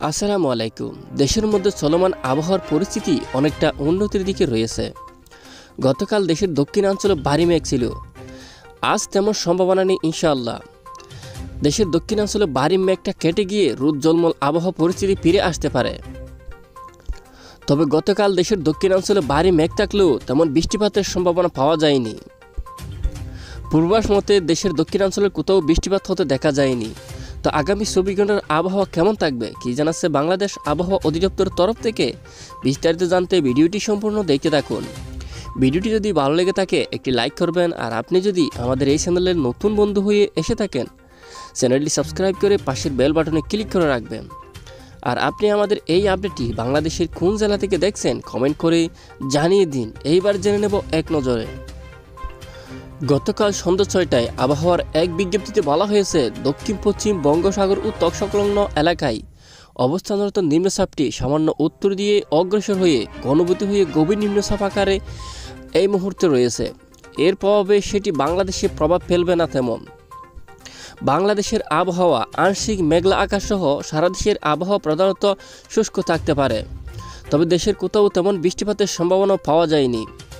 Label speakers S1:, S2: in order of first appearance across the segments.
S1: আসসালামু আলাইকুম। দেশের মধ্যে চলমান আবহাওয়ার পরিস্থিতি অনেকটা উন্নতির দিকে রয়েছে। গতকাল দেশের দক্ষিণাঞ্চলে ভারী মেঘ ছিল, আজ তেমন সম্ভাবনা নেই ইনশাআল্লাহ। দেশের দক্ষিণাঞ্চলে ভারী মেঘটা কেটে গিয়ে রোদ জলমল আবহাওয়া পরিস্থিতি ফিরে আসতে পারে। তবে গতকাল দেশের দক্ষিণাঞ্চলে ভারী মেঘ থাকলেও তেমন বৃষ্টিপাতের সম্ভাবনা পাওয়া যায়নি। পূর্বাভাস মতে দেশের দক্ষিণাঞ্চলের কোথাও বৃষ্টিপাত হতে দেখা যায়নি। তো আগামী 24 ঘন্টার আবহাওয়া কেমন থাকবে কি জানাচ্ছে বাংলাদেশ আবহাওয়া অধিদপ্তরের তরফ থেকে, বিস্তারিত জানতে ভিডিওটি সম্পূর্ণ দেখতে থাকুন। ভিডিওটি যদি ভালো লেগে থাকে একটি লাইক করবেন, আর আপনি যদি আমাদের এই চ্যানেলের নতুন বন্ধু হয়ে এসে থাকেন চ্যানেলটি সাবস্ক্রাইব করে পাশের বেল বাটনে ক্লিক করে রাখবেন। আর আপনি আমাদের এই আপডেটটি বাংলাদেশের কোন জেলা থেকে দেখছেন কমেন্ট করে জানিয়ে দিন। এইবার জেনে নেব এক নজরে। গতকাল সন্ধ্যা 6টায় আবহাওয়ার এক বিজ্ঞপ্তিতে বলা হয়েছে, দক্ষিণ পশ্চিম বঙ্গোপসাগর ও ত্বক সংলগ্ন এলাকায় অবস্থানরত নিম্নচাপটি সামান্য উত্তর দিয়ে অগ্রসর হয়ে ঘনীভূত হয়ে গভীর নিম্নচাপ আকারে এই মুহূর্তে রয়েছে। এর প্রভাবে সেটি বাংলাদেশে প্রভাব ফেলবে না তেমন। বাংলাদেশের আবহাওয়া আংশিক মেঘলা আকাশ সহ সারা দেশের আবহাওয়া প্রধানত শুষ্ক থাকতে পারে। তবে দেশের কোথাও তেমন বৃষ্টিপাতের সম্ভাবনা পাওয়া যায়নি।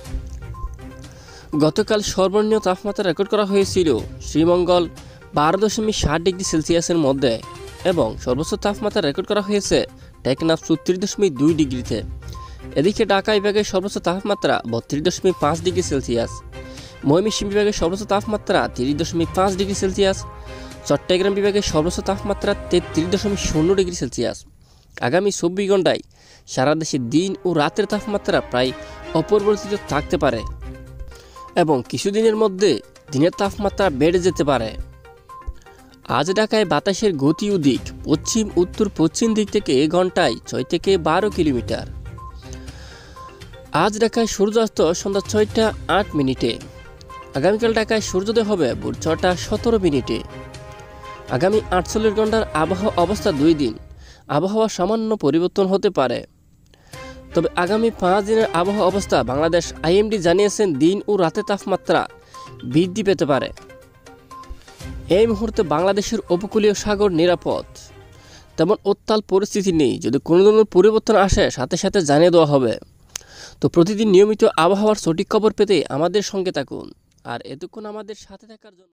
S1: গতকাল সর্বনিম্ন তাপমাত্রা রেকর্ড করা হয়েছিল শ্রীমঙ্গল 12.7 ডিগ্রি সেলসিয়াসের মধ্যে, এবং সর্বোচ্চ তাপমাত্রা রেকর্ড করা হয়েছে টেকনাফ 34.2 ডিগ্রিতে। এদিকে ঢাকা বিভাগের সর্বোচ্চ তাপমাত্রা 32.5 ডিগ্রি সেলসিয়াস, ময়মনসিংহ বিভাগের সর্বোচ্চ তাপমাত্রা 30.5 ডিগ্রি সেলসিয়াস, চট্টগ্রাম বিভাগের সর্বোচ্চ তাপমাত্রা 33.0 ডিগ্রি সেলসিয়াস। আগামী 24 ঘন্টায় সারা দেশে দিন ও রাতের তাপমাত্রা প্রায় অপরিবর্তিত থাকতে পারে, এবং কিছুদিনের মধ্যে দিনের তাপমাত্রা বেড়ে যেতে পারে। আজ ঢাকায় বাতাসের গতি ও দিক পশ্চিম উত্তর পশ্চিম দিক থেকে ঘন্টায় 6 থেকে 12 কিলোমিটার। আজ ঢাকায় সূর্যাস্ত সন্ধ্যা 6টা 8 মিনিটে। আগামীকাল ঢাকায় সূর্যোদয় হবে ভোর 6টা 17 মিনিটে। আগামী 48 ঘন্টার আবহাওয়া অবস্থা 2 দিন আবহাওয়া সামান্য পরিবর্তন হতে পারে। তবে আগামী 5 দিনের আবহাওয়া অবস্থা বাংলাদেশ আইএমডি জানিয়েছেন, দিন ও রাতে তাপমাত্রা বৃদ্ধি পেতে পারে। এই মুহূর্তে বাংলাদেশের উপকূলীয় সাগর নিরাপদ, তেমন উত্তাল পরিস্থিতি নেই। যদি কোনো ধরনের পরিবর্তন আসে সাথে সাথে জানিয়ে দেওয়া হবে। তো প্রতিদিন নিয়মিত আবহাওয়ার সঠিক খবর পেতে আমাদের সঙ্গে থাকুন, আর এতক্ষণ আমাদের সাথে থাকার জন্য